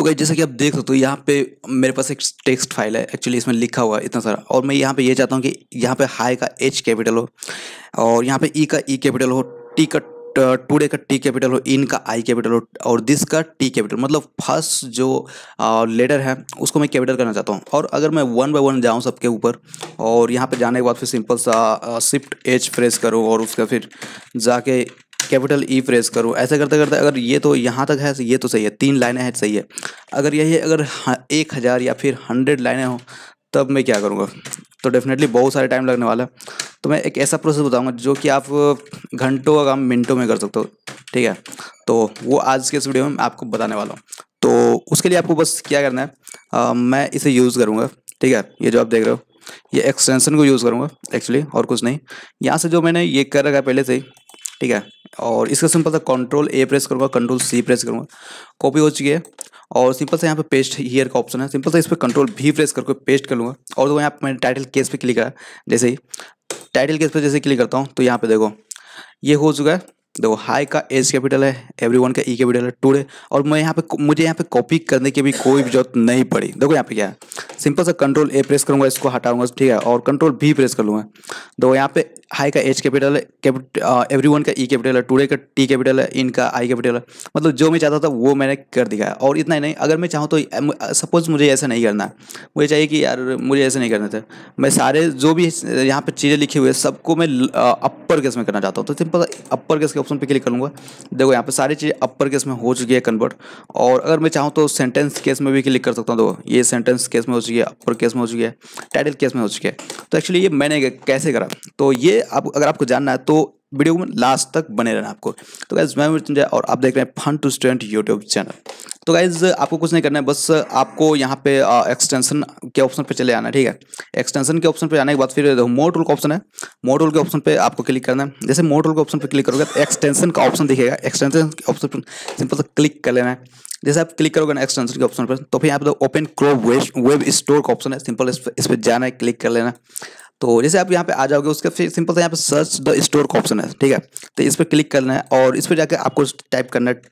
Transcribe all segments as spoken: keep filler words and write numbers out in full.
तो गाइस जैसा कि आप देख सकते हो यहाँ पे मेरे पास एक टेक्स्ट फाइल है। एक्चुअली इसमें लिखा हुआ है इतना सारा, और मैं यहाँ पे ये चाहता हूँ कि यहाँ पे हाई का एच कैपिटल हो, और यहाँ पे ई का ई कैपिटल हो, टी का टुडे का टी कैपिटल हो, इन का आई कैपिटल हो, और दिस का टी कैपिटल। मतलब फर्स्ट जो लेटर है उसको मैं कैपिटल करना चाहता हूँ। और अगर मैं वन बाय वन जाऊँ सबके ऊपर, और यहाँ पे जाने के बाद फिर सिंपल सा शिफ्ट एच प्रेस करूँ, और उसका फिर जाके कैपिटल ई प्रेस करूँ, ऐसे करते करते अगर ये तो यहाँ तक है, ये तो सही है, तीन लाइनें हैं, सही है। अगर यही अगर एक हज़ार या फिर हंड्रेड लाइनें हो तब मैं क्या करूँगा, तो डेफिनेटली बहुत सारे टाइम लगने वाला है। तो मैं एक ऐसा प्रोसेस बताऊंगा जो कि आप घंटों का काम मिनटों में कर सकते हो, ठीक है। तो वो आज के इस वीडियो में मैं आपको बताने वाला हूँ। तो उसके लिए आपको बस क्या करना है, आ, मैं इसे यूज़ करूँगा, ठीक है। ये जो आप देख रहे हो ये एक्सटेंशन को यूज़ करूँगा एक्चुअली, और कुछ नहीं। यहाँ से जो मैंने ये कर रखा है पहले से ही, ठीक है। और इसका सिंपल सा कंट्रोल ए प्रेस करूँगा, कंट्रोल सी प्रेस करूँगा, कॉपी हो चुकी है। और सिंपल से यहाँ पे पेस्ट हियर का ऑप्शन है, सिंपल से इस पर कंट्रोल भी प्रेस करके पेस्ट कर लूँगा। और तो यहाँ पे मैंने टाइटल केस पे क्लिक करा, जैसे ही टाइटल केस पे जैसे क्लिक करता हूँ तो यहाँ पे देखो ये हो चुका है। देखो हाई का एच कैपिटल है, एवरीवन का ई कैपिटल है, टुडे। और मैं यहाँ पे मुझे यहाँ पे कॉपी करने की भी कोई भी जरूरत नहीं पड़ी। देखो यहाँ पे क्या है, सिंपल सा कंट्रोल ए प्रेस करूँगा, इसको हटाऊंगा, ठीक है, और कंट्रोल भी प्रेस कर लूँगा। देखो यहाँ पे हाई का एच कैपिटल है, एवरीवन का ई कैपिटल है, टुडे का टी कैपिटल है, इनका आई कैपिटल है। मतलब जो मैं चाहता था वो मैंने कर दिया है। और इतना ही नहीं, अगर मैं चाहूँ तो सपोज मुझे ऐसा नहीं करना है, मुझे चाहिए कि यार मुझे ऐसे नहीं करना था, मैं सारे जो भी यहाँ पे चीज़ें लिखी हुई है सबको मैं अपर केस में करना चाहता हूँ। तो सिंपल अपर केस के ऑप्शन पे क्लिक करूँगा। देखो यहाँ पे सारी चीज़ें अपर केस में हो चुकी है कन्वर्ट। और अगर मैं चाहूँ तो सेंटेंस केस में भी क्लिक कर सकता हूँ। देखो ये सेंटेंस केस में हो चुकी है, अपर केस में हो चुकी है, टाइटल केस में हो चुकी है। तो एक्चुअली ये मैंने कैसे करा, तो ये आप अगर आपको जानना है तो वीडियो में लास्ट तक बने रहना आपको। तो गाइज मैं मृत्युंजय और आप देख रहे हैं fun to student YouTube channel. तो गाइज आपको कुछ नहीं करना है, बस आपको यहाँ पे एक्सटेंशन के ऑप्शन पे चले आना है, ठीक है। एक्सटेंशन के ऑप्शन पे आने के बाद फिर मोर टूल का ऑप्शन है, मोर टूल के ऑप्शन पे आपको क्लिक करना है। जैसे मोर टूल के ऑप्शन पे क्लिक करोगे तो एक्सटेंशन का ऑप्शन दिखेगा, एक्सटेंशन के ऑप्शन पर सिंपल से क्लिक कर लेना है। जैसे आप क्लिक करोगे ना एक्सटेंशन के ऑप्शन पर, तो फिर यहाँ पे ओपन क्रोम वेब स्टोर का ऑप्शन है, सिंपल इस पर जाना है, क्लिक कर लेना। तो जैसे आप यहाँ पे आ जाओगे उसके फिर सिंपल से यहाँ पे सर्च द स्टोर का ऑप्शन है, ठीक है। तो इस पर क्लिक करना है, और इस पर जाके आपको टाइप करना है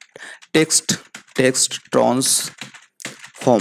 टेक्स्ट टेक्स्ट ट्रांसफॉर्म।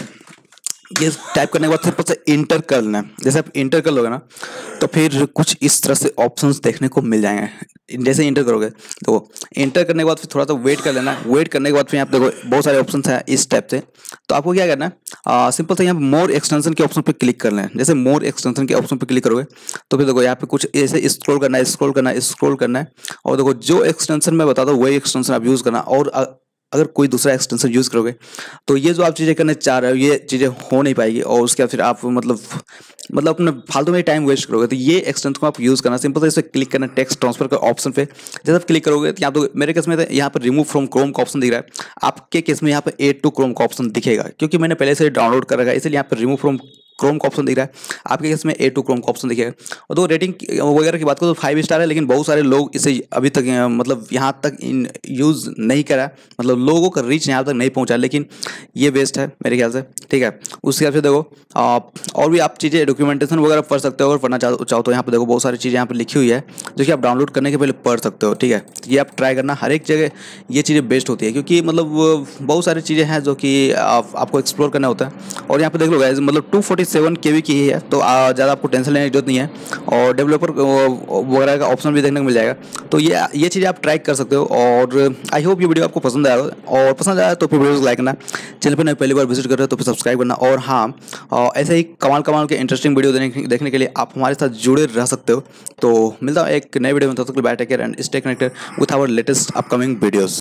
ये टाइप करने के बाद सिंपल से इंटर कर लेना है। जैसे आप इंटर कर लोगे ना तो फिर कुछ इस तरह से ऑप्शंस देखने को मिल जाएंगे। जैसे इंटर करोगे तो इंटर करने के बाद फिर थोड़ा सा वेट कर लेना। वेट करने के बाद फिर यहाँ पे देखो बहुत सारे ऑप्शंस हैं इस टाइप से। तो आपको क्या करना है, सिंपल से यहाँ पे मोर एक्सटेंशन के ऑप्शन पे क्लिक करना है। जैसे मोर एक्सटेंशन के ऑप्शन पे क्लिक करोगे तो फिर देखो यहाँ पे कुछ ऐसे स्क्रॉल करना है, स्क्रॉल करना है, स्क्रॉल करना है। और देखो जो एक्सटेंशन मैं बताता हूँ वही एक्सटेंशन आप यूज़ करना। और अगर कोई दूसरा एक्सटेंशन यूज़ करोगे तो ये जो आप चीज़ें करने चाह रहे हो ये चीज़ें हो नहीं पाएगी, और उसके बाद फिर आप मतलब मतलब अपने फालतू में टाइम वेस्ट करोगे। तो ये एक्सटेंशन को आप यूज़ करना, सिंपल से इस पर क्लिक करना टेक्स्ट ट्रांसफर का ऑप्शन पे। जैसे आप क्लिक करोगे तो यहाँ तो मेरे केस में यहाँ पर रिमूव फ्रॉम क्रोम का ऑप्शन दिख रहा है, आपके केस में यहाँ पर एड टू क्रोम का ऑप्शन दिखेगा, क्योंकि मैंने पहले से डाउनलोड कर रखा है इसलिए यहाँ पर रिमूव फ्रॉम क्रोम का ऑप्शन दिख रहा है। आपके केस में ए टू क्रोम का ऑप्शन दिखेगा। और तो रेटिंग वगैरह की बात करो तो फाइव स्टार है, लेकिन बहुत सारे लोग इसे अभी तक मतलब यहाँ तक इन यूज़ नहीं करा, मतलब लोगों का रीच यहाँ तक नहीं पहुँचा, लेकिन ये बेस्ट है मेरे ख्याल से, ठीक है। उसके बाद फिर देखो आप और भी आप चीज़ें डॉक्यूमेंटेशन वगैरह पढ़ सकते हो। अगर पढ़ना चाहो चाहो तो यहाँ पर देखो बहुत सारी चीज़ें यहाँ पर लिखी हुई है जो कि आप डाउनलोड करने के पहले पढ़ सकते हो, ठीक है। ये आप ट्राई करना, हर एक जगह ये चीज़ें बेस्ट होती है, क्योंकि मतलब बहुत सारी चीज़ें हैं जो कि आप, आपको एक्सप्लोर करना होता है। और यहाँ पर देख लो गाइस मतलब two forty seven K B की ही है, तो ज़्यादा आपको टेंशन लेने की जरूरत नहीं है। और डेवलपर वगैरह का ऑप्शन भी देखने को मिल जाएगा। तो ये ये चीज़ें आप ट्राई कर सकते हो। और आई होप ये वीडियो आपको पसंद आया, और पसंद आया तो फिर वीडियो को लाइक करना, चैनल पर नए पहली बार विजिट कर रहे हो तो फिर सब्सक्राइब करना। और हाँ, ऐसे ही कमाल कमाल के इंटरेस्टिंग वीडियो देखने के लिए आप हमारे साथ जुड़े रह सकते हो। तो मिलता हूँ एक नए वीडियो में, तब तक bye, take care and stay connected with our latest upcoming videos.